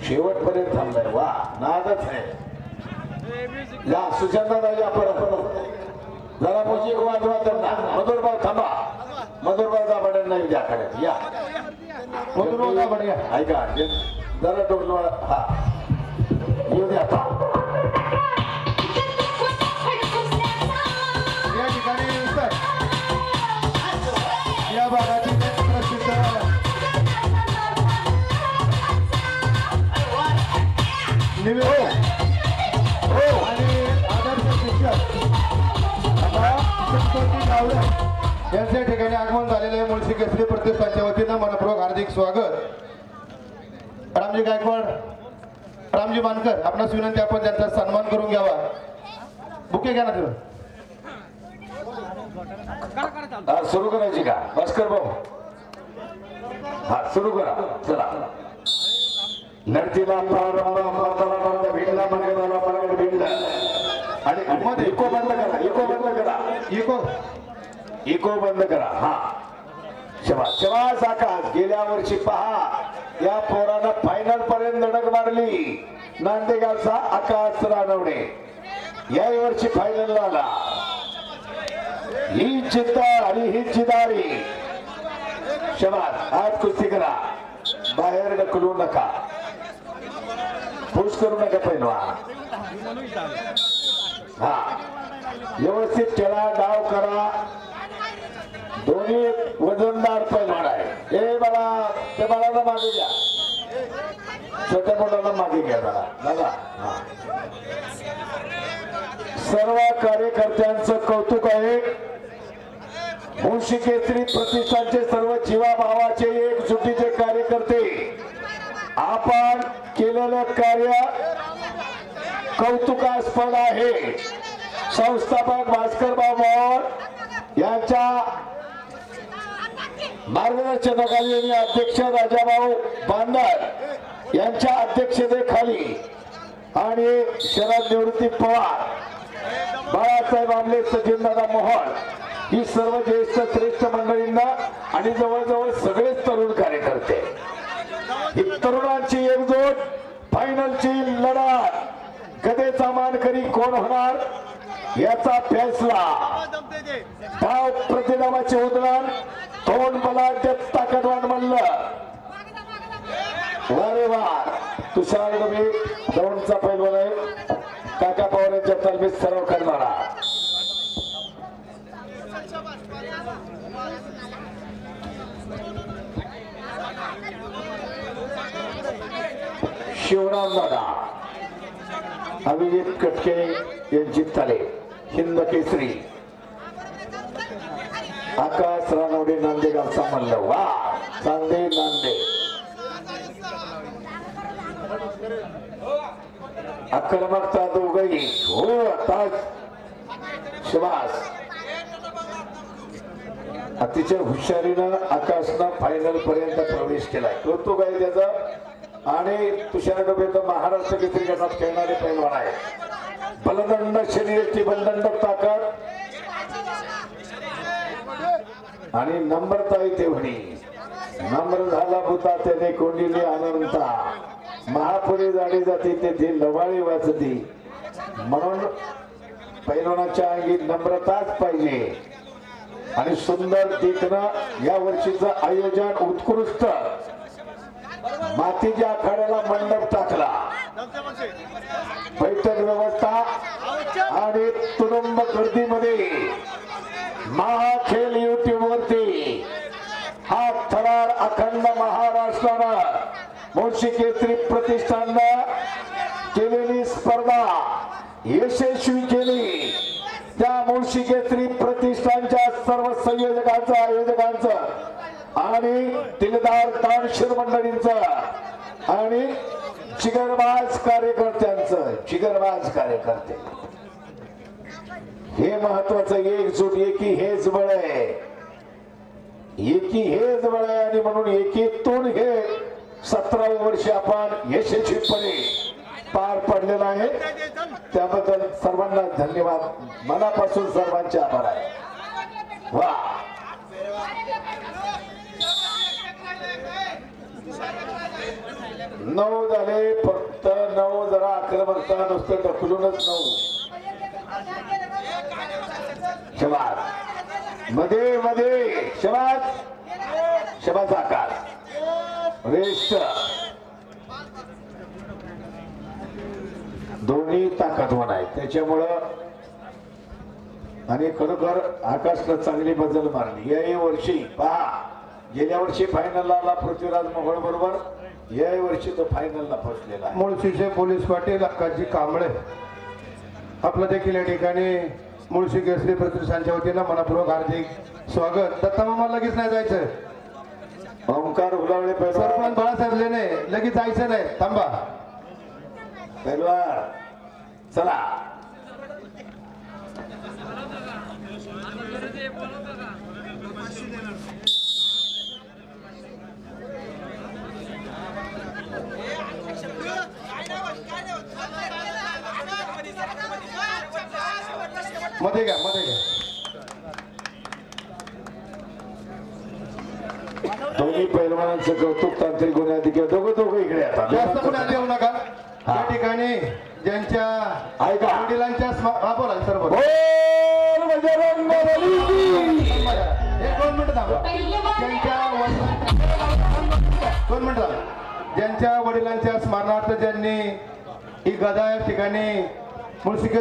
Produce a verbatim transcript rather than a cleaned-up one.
शेवटपर्यंत थांबलाय वा नादच आहे या सुशांत राजा परत जरा म्युझिक वाजवा त्यांना मधुरभाऊ थांबा मधुरभाऊ दाभाडे नाही द्याकडे या मधुरभाऊ दाभाडे या ऐका जरा डोकं हा येऊ द्या या ठिकाणी या भागाची प्रसिद्ध निवेदन हो आणि आदर्श शिक्षक यांच्या ठिकाणी आगमन झालेले आहे मुळशी केसरी प्रतिष्ठानच्या वतीनं मनपूर्वक हार्दिक स्वागत। रामजी गायकवाड रामजी मानकर आपणास विनंती आपण त्यांचा सन्मान करून घ्यावा बुके घ्या ना तुम्ही सुरू करायची का भास्कर भाऊ हा सुरू करा चला लढतीला प्रारंभ भिडला म्हणजे भिडला आणि मध्ये इको बंद करा इको बंद करा इको इको बंद करा हा शबास शबास आकाश गेल्या वर्षी पहा या पोरानं फायनल पर्यंत धडक मारली नांदेगावचा आकाश रानवणे या वर्षी फायनल आला ही चित्त आणि ही चिदारी शबास आज कुस्ती करा बाहेर ढकलू नका पुश करू नका पैलवान हा व्यवस्थित खेळा डाव करा दोन्ही वजनदार पैलवान आहे हे मला ते बाळाला मागे घ्या छोट्या मुलांना मागे घ्या जरा दादा सर्व कार्यकर्त्यांचं कौतुक आहे मुळशी केसरी प्रतिष्ठानचे सर्व जीवाभावाचे एकजुटीचे कार्यकर्ते आपण केलेलं कार्य कौतुकास्पद आहे संस्थापक भास्कर भाऊ यांच्या मार्गदर्शनाखाली आणि अध्यक्ष राजाभाऊ बांदर यांच्या अध्यक्षतेखाली आणि शरद निवृत्ती पवार बाळासाहेब आमले सचिनदादा मोहोळ ही सर्व ज्येष्ठ श्रेष्ठ मंडळींना आणि जवळजवळ सगळेच तरुण कार्यकर्ते ही तरुणांची एकजूट फायनलची लढत गदेचा मानकरी कोण होणार याचा फैसला डाव प्रतिदावाचे उदाहरण तोंड बलाढ्य ताकदवान मल्ल वारे वार तुषार डबे दोनचा पैलवान आहे काका पवार यांच्या तालमीत सराव करणारा शिवराम दादा अभिजित कटके यांची ताले हिंद केसरी आकाश रानवडे नांदेगावचा मल्ल वा चांदे नांदे आक्रमकता दोघही हो ताज शबास अतिशय हुशारीनं आकाशनं फायनल पर्यंत प्रवेश केलाय कौतुक आहे त्याचा आणि तुषार डोबे तर महाराष्ट्र केसरी गटात खेळणारे पैलवान आहे बलदंड शरीराची बलदंड ताकद आणि नम्रता आहे तेवढी नम्र झाला भूता त्याने कोंडिली अनंता महापुरी जाडी जाती तेथे लवाळी वाचती म्हणून पैलवानाच्या अंगी नम्रताच पाहिजे आणि सुंदर देखणं या वर्षीचं आयोजन उत्कृष्ट मातीच्या आखाड्याला मंडप टाकला बैठक व्यवस्था आणि तुडुंब गर्दीमध्ये महाखेल युट्यूब वरती हा थरार अखंड महाराष्ट्रानं मुळशी केसरी प्रतिष्ठाननं केलेली स्पर्धा यशस्वी केली त्या मुळशी केसरी प्रतिष्ठानच्या सर्व संयोजकांचं आयोजकांचं आणि दिलदार दानशूर मंडळींचं आणि जिगरबाज कार्यकर्त्यांचं जिगरबाज कार्यकर्ते हे महत्वाचं एकजूट एकी हेच बळ आहे एकी हेच बळ आहे आणि म्हणून एकीतून हे सतरावं वर्ष आपण यशस्वीपणे पार पडलेलं आहे त्याबद्दल सर्वांना धन्यवाद मनापासून सर्वांचे आभार आहे वा नऊ झाले फक्त नऊ जरा आक्रमकता नुसतं ढकलूनच नऊ शबाज मध्ये मध्ये शबाज शबाज आकाश रेष्ट दोन्ही ताकदवान आहेत त्याच्यामुळं आणि खरोखर आकाशला चांगली बदल मारली या वर्षी पहा गेल्या वर्षी फायनलला आला पृथ्वीराज मोहोळ बरोबर या वर्षी तो फायनलला पोहोचलेला आहे मुळशीचे पोलीस पाटील अक्काजी कांबळे आपलं देखील या ठिकाणी मुळशी केसरी प्रतिष्ठानच्या वतीनं मनपूर्वक हार्दिक स्वागत. दत्ता मामा लगेच नाही जायचं. ओंकार उलावळे सरपंच बाळासाहेब लेणे लगेच जायचं नाही थांबा. पैलवान चला मध्ये घ्या मध्ये घ्या. दोन्ही पैलवानांचं कौतुक तांत्रिक गुन्ह्याधिकारी दोघं दोघं इकडे येतात जास्त पुढे येऊ नका. या ठिकाणी ज्यांच्या ऐका वडिलांच्या हा बोला सर बोला. एक दोन मिनिट थांबा. ज्यांच्या दोन मिनिट थांबा. ज्यांच्या वडिलांच्या स्मरणार्थ ज्यांनी ही गदा या ठिकाणी मुळशी